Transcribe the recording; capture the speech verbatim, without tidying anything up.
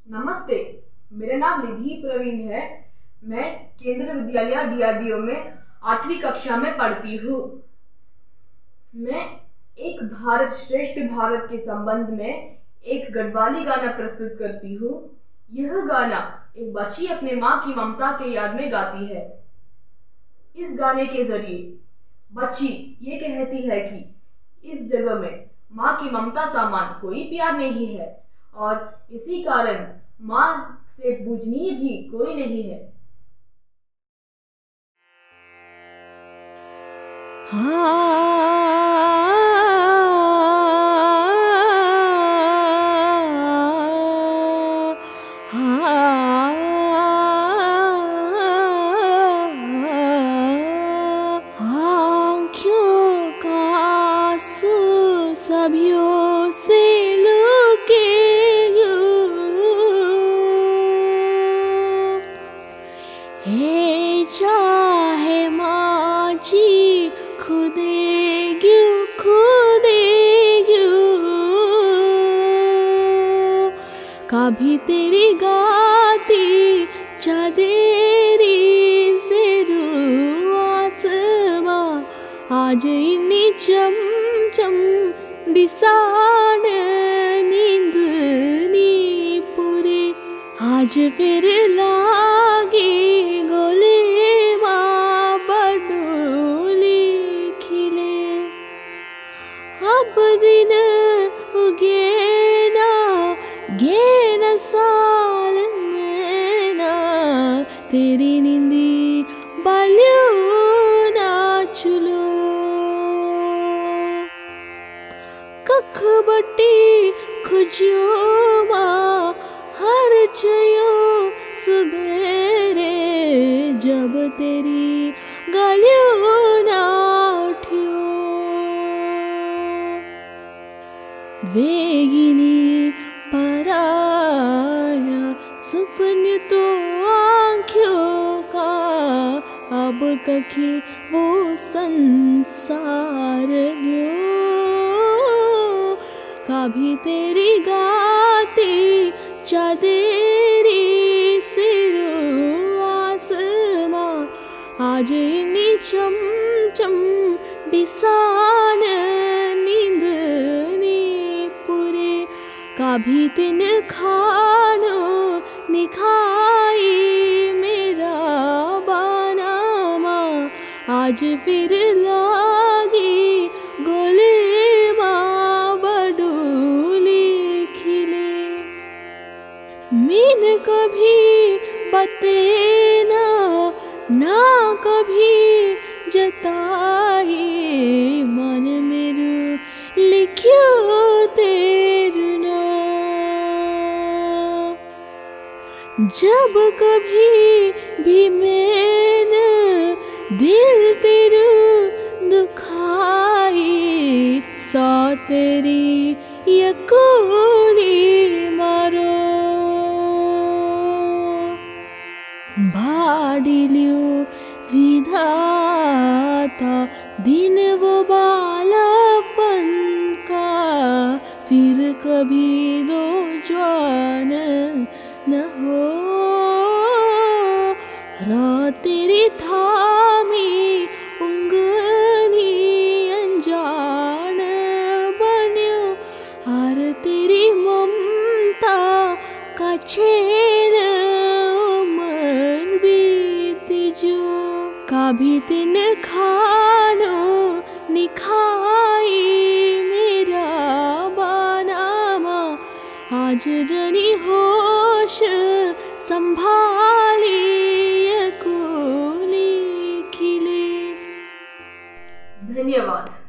नमस्ते, मेरा नाम निधि प्रवीण है। मैं केंद्रीय विद्यालय डी आर डी ओ में आठवीं कक्षा में पढ़ती हूँ। मैं एक भारत श्रेष्ठ भारत के संबंध में एक गढ़वाली गाना प्रस्तुत करती हूँ। यह गाना एक बच्ची अपने माँ की ममता के याद में गाती है। इस गाने के जरिए बच्ची ये कहती है कि इस जगह में माँ की ममता समान कोई प्यार नहीं है और इसी कारण माँ से पूजनीय भी कोई नहीं है। आँखों का आंसू सभियों से लुके हे चाहे माँ जी खुदे क्यों खुदे क्यों कभी तेरी गाती चाँदेरी से रू आसमां आज इन्हीं चम चम दिसान नींद नी पूरे आज फिर लागे गोले माँ बडोली खिले अब दिन उगे ना गे न साल में ना तेरी नींदी बालियों ना चुलो कख बट्टी खुजो माँ हर चयो सुबेरे जब तेरी गालियों ना उठियो वेगिनी पराया सपन तो आँखों का अब कखी वो संसार गयो कभी तेरी गाती चाँदेरी सिरो आसमां आज इन्हीं चम चम दिसान नींद नी पूरे कभी तिन खानो निखाई मेरा बाना माँ आज फिर लागी गोले माँ बडोली खिले मीन कभी बते ना ना कभी जताई मन मेरू लिखियो तेरू ना जब कभी भी मैंने दिल तेरू दुखाई सौ तेरी यकोली मारो बाडिलियो विधाता दिन वो बालापन का फिर कभी दो जान न हो रा तेरी थामी उंगली अनजान बन्यो हर तेरी ममता का छेल मन बीती जो कभी तिन खानो निखाई मेरा बानामा आज जनी होश संभाली यकोली खिले। धन्यवाद।